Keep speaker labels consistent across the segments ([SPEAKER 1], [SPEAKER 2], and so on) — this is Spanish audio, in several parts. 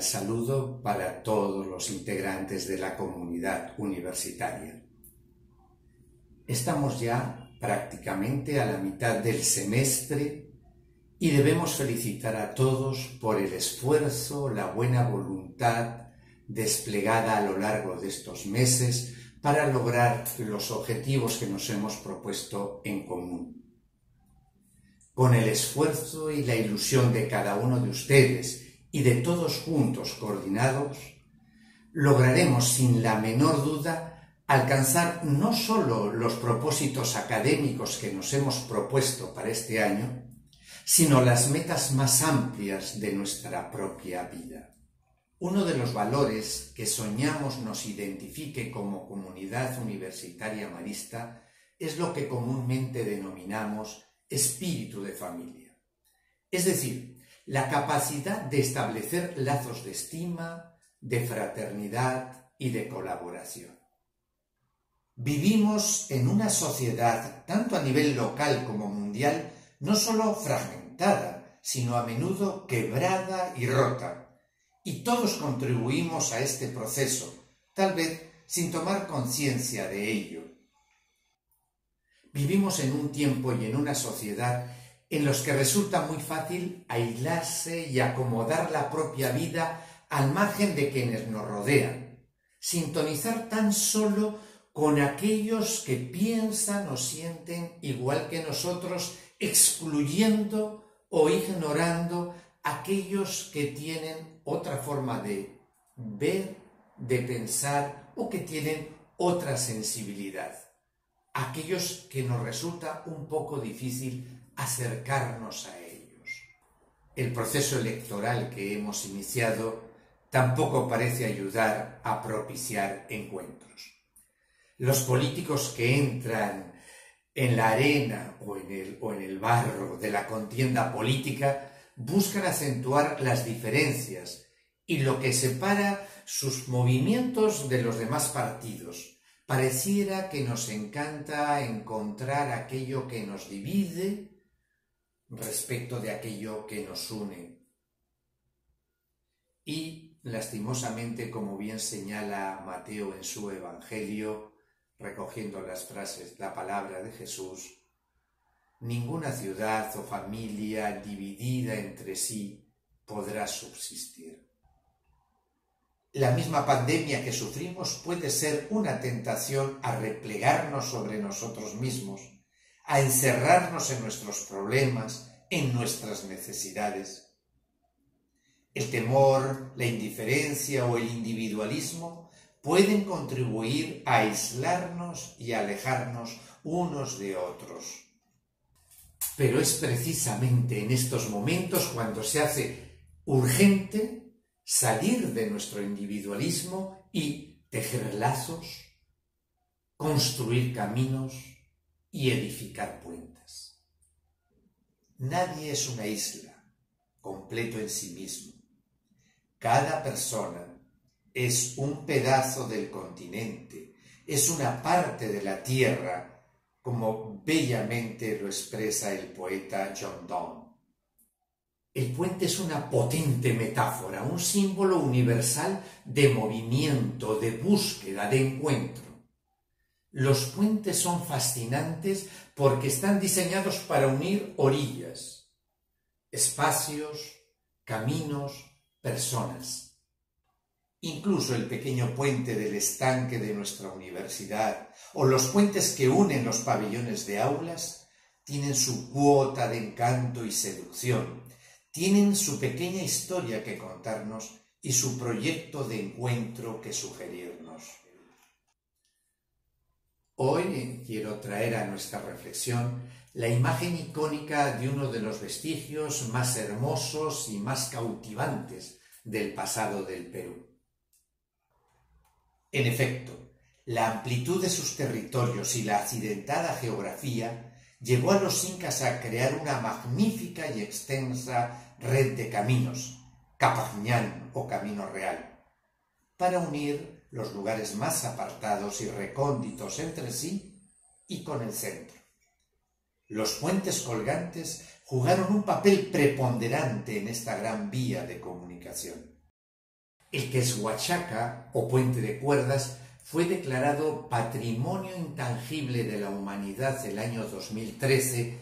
[SPEAKER 1] cordial saludo para todos los integrantes de la comunidad universitaria. Estamos ya prácticamente a la mitad del semestre y debemos felicitar a todos por el esfuerzo, la buena voluntad desplegada a lo largo de estos meses para lograr los objetivos que nos hemos propuesto en común. Con el esfuerzo y la ilusión de cada uno de ustedes y de todos juntos coordinados, lograremos sin la menor duda alcanzar no solo los propósitos académicos que nos hemos propuesto para este año, sino las metas más amplias de nuestra propia vida. Uno de los valores que soñamos nos identifique como comunidad universitaria marista es lo que comúnmente denominamos espíritu de familia. Es decir, la capacidad de establecer lazos de estima, de fraternidad y de colaboración. Vivimos en una sociedad, tanto a nivel local como mundial, no solo fragmentada, sino a menudo quebrada y rota. Y todos contribuimos a este proceso, tal vez sin tomar conciencia de ello. Vivimos en un tiempo y en una sociedad en los que resulta muy fácil aislarse y acomodar la propia vida al margen de quienes nos rodean, sintonizar tan solo con aquellos que piensan o sienten igual que nosotros, excluyendo o ignorando aquellos que tienen otra forma de ver, de pensar o que tienen otra sensibilidad. Aquellos que nos resulta un poco difícil acercarnos a ellos. El proceso electoral que hemos iniciado tampoco parece ayudar a propiciar encuentros. Los políticos que entran en la arena o en el barro de la contienda política buscan acentuar las diferencias y lo que separa sus movimientos de los demás partidos. Pareciera que nos encanta encontrar aquello que nos divide respecto de aquello que nos une. Y, lastimosamente, como bien señala Mateo en su Evangelio, recogiendo las frases, la palabra de Jesús, ninguna ciudad o familia dividida entre sí podrá subsistir. La misma pandemia que sufrimos puede ser una tentación a replegarnos sobre nosotros mismos, a encerrarnos en nuestros problemas, en nuestras necesidades. El temor, la indiferencia o el individualismo pueden contribuir a aislarnos y a alejarnos unos de otros. Pero es precisamente en estos momentos cuando se hace urgente salir de nuestro individualismo y tejer lazos, construir caminos y edificar puentes. Nadie es una isla, completo en sí mismo. Cada persona es un pedazo del continente, es una parte de la tierra, como bellamente lo expresa el poeta John Donne. El puente es una potente metáfora, un símbolo universal de movimiento, de búsqueda, de encuentro. Los puentes son fascinantes porque están diseñados para unir orillas, espacios, caminos, personas. Incluso el pequeño puente del estanque de nuestra universidad o los puentes que unen los pabellones de aulas tienen su cuota de encanto y seducción, tienen su pequeña historia que contarnos y su proyecto de encuentro que sugerirnos. Hoy quiero traer a nuestra reflexión la imagen icónica de uno de los vestigios más hermosos y más cautivantes del pasado del Perú. En efecto, la amplitud de sus territorios y la accidentada geografía llevó a los incas a crear una magnífica y extensa red de caminos, Capajñán o Camino Real, para unir los lugares más apartados y recónditos entre sí y con el centro. Los puentes colgantes jugaron un papel preponderante en esta gran vía de comunicación. El Quechua-Chaca, o puente de cuerdas, fue declarado Patrimonio Intangible de la Humanidad el año 2013,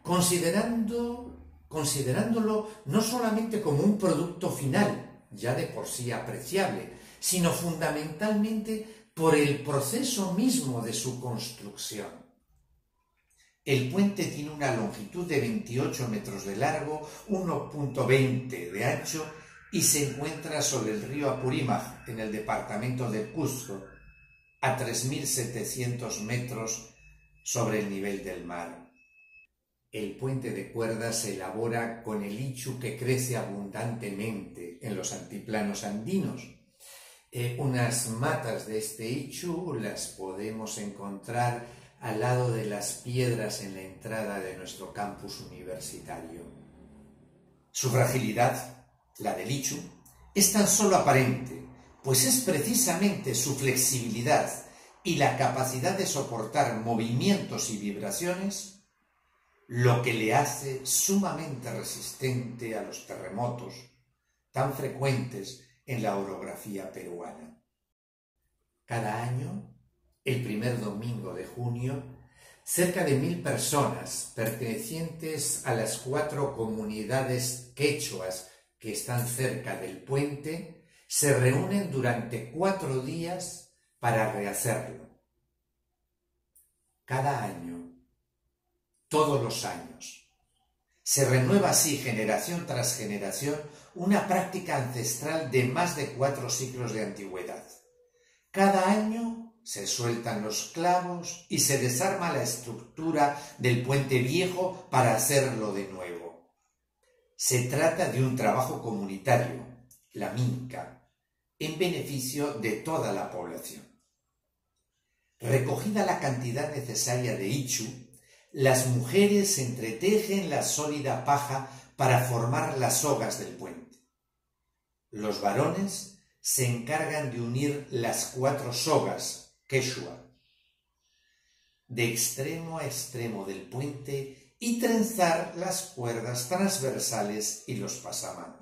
[SPEAKER 1] considerándolo no solamente como un producto final, ya de por sí apreciable, sino fundamentalmente por el proceso mismo de su construcción. El puente tiene una longitud de 28 metros de largo, 1,20 de ancho y se encuentra sobre el río Apurímac, en el departamento del Cusco, a 3.700 metros sobre el nivel del mar. El puente de cuerdas se elabora con el ichu que crece abundantemente en los altiplanos andinos. Unas matas de este ichu las podemos encontrar al lado de las piedras en la entrada de nuestro campus universitario. Su fragilidad, la del ichu, es tan solo aparente, pues es precisamente su flexibilidad y la capacidad de soportar movimientos y vibraciones lo que le hace sumamente resistente a los terremotos tan frecuentes en la orografía peruana. Cada año, el primer domingo de junio, cerca de 1.000 personas pertenecientes a las 4 comunidades quechuas que están cerca del puente se reúnen durante 4 días para rehacerlo. Cada año, todos los años, se renueva así generación tras generación una práctica ancestral de más de 4 siglos de antigüedad. Cada año se sueltan los clavos y se desarma la estructura del puente viejo para hacerlo de nuevo. Se trata de un trabajo comunitario, la minca, en beneficio de toda la población. Recogida la cantidad necesaria de ichu, las mujeres entretejen la sólida paja para formar las sogas del puente. Los varones se encargan de unir las 4 sogas, quechua, de extremo a extremo del puente y trenzar las cuerdas transversales y los pasamanos.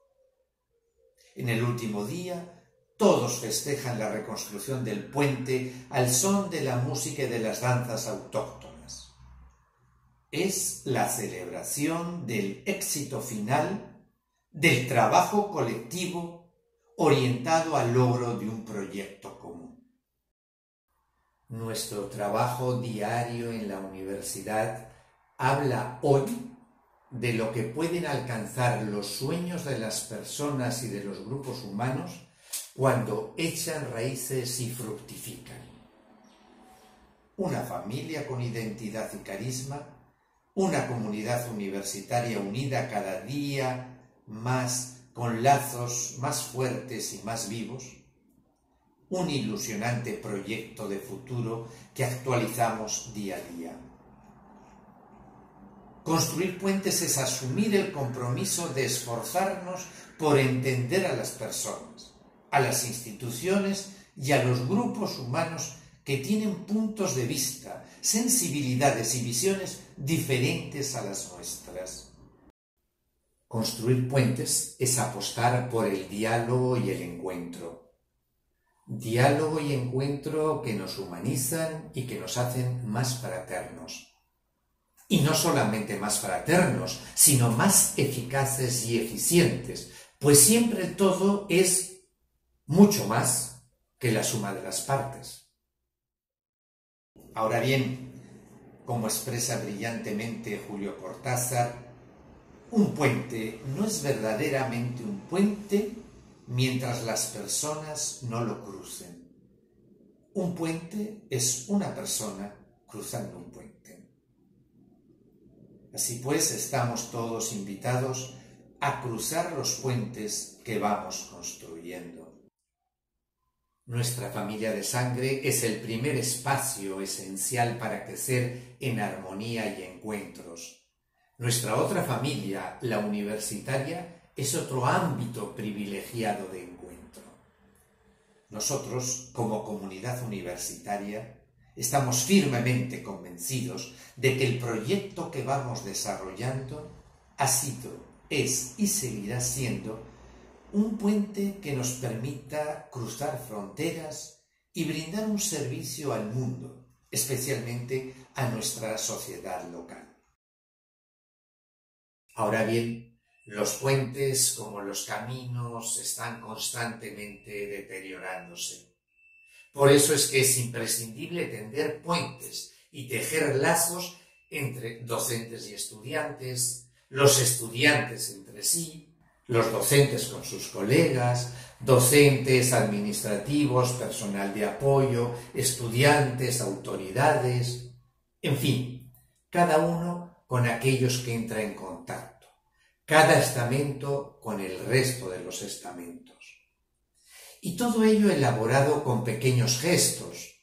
[SPEAKER 1] En el último día, todos festejan la reconstrucción del puente al son de la música y de las danzas autóctonas. Es la celebración del éxito final del trabajo colectivo orientado al logro de un proyecto común. Nuestro trabajo diario en la universidad habla hoy de lo que pueden alcanzar los sueños de las personas y de los grupos humanos cuando echan raíces y fructifican. Una familia con identidad y carisma, una comunidad universitaria unida cada día más con lazos más fuertes y más vivos, un ilusionante proyecto de futuro que actualizamos día a día. Construir puentes es asumir el compromiso de esforzarnos por entender a las personas, a las instituciones y a los grupos humanos que tienen puntos de vista, sensibilidades y visiones diferentes a las nuestras. Construir puentes es apostar por el diálogo y el encuentro. Diálogo y encuentro que nos humanizan y que nos hacen más fraternos. Y no solamente más fraternos, sino más eficaces y eficientes, pues siempre todo es mucho más que la suma de las partes. Ahora bien, como expresa brillantemente Julio Cortázar, un puente no es verdaderamente un puente mientras las personas no lo crucen. Un puente es una persona cruzando un puente. Así pues, estamos todos invitados a cruzar los puentes que vamos construyendo. Nuestra familia de sangre es el primer espacio esencial para crecer en armonía y encuentros. Nuestra otra familia, la universitaria, es otro ámbito privilegiado de encuentro. Nosotros, como comunidad universitaria, estamos firmemente convencidos de que el proyecto que vamos desarrollando ha sido, es y seguirá siendo un puente que nos permita cruzar fronteras y brindar un servicio al mundo, especialmente a nuestra sociedad local. Ahora bien, los puentes, como los caminos, están constantemente deteriorándose. Por eso es que es imprescindible tender puentes y tejer lazos entre docentes y estudiantes, los estudiantes entre sí, los docentes con sus colegas, docentes, administrativos, personal de apoyo, estudiantes, autoridades, en fin, cada uno con aquellos que entra en contacto, cada estamento con el resto de los estamentos. Y todo ello elaborado con pequeños gestos,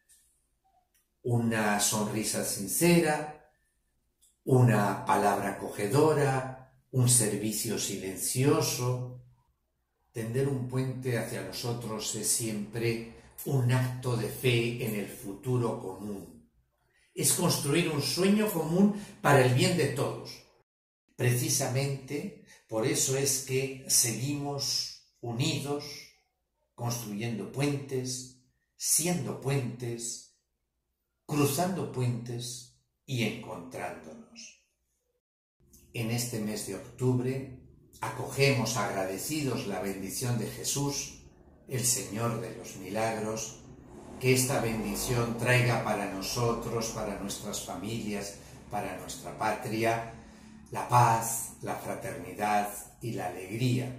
[SPEAKER 1] una sonrisa sincera, una palabra acogedora, un servicio silencioso. Tender un puente hacia los otros es siempre un acto de fe en el futuro común. Es construir un sueño común para el bien de todos. Precisamente por eso es que seguimos unidos, construyendo puentes, siendo puentes, cruzando puentes y encontrándonos. En este mes de octubre acogemos agradecidos la bendición de Jesús, el Señor de los milagros, que esta bendición traiga para nosotros, para nuestras familias, para nuestra patria, la paz, la fraternidad y la alegría.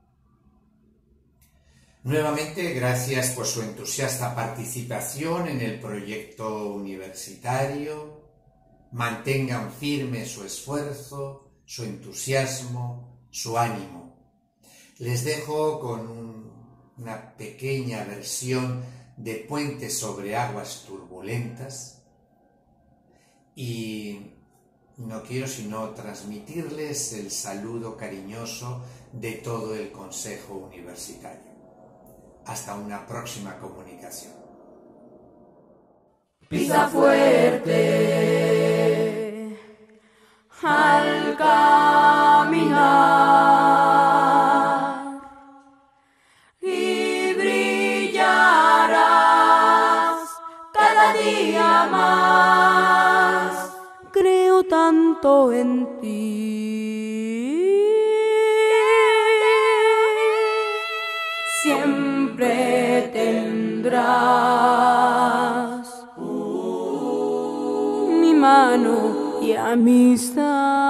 [SPEAKER 1] Nuevamente, gracias por su entusiasta participación en el proyecto universitario. Mantengan firme su esfuerzo, su entusiasmo, su ánimo. Les dejo con una pequeña versión de Puentes sobre aguas turbulentas y no quiero sino transmitirles el saludo cariñoso de todo el Consejo Universitario. Hasta una próxima comunicación.
[SPEAKER 2] Pisa fuerte al caminar y brillarás cada día más. Creo tanto en ti. Siempre tendrás mi mano y amistad.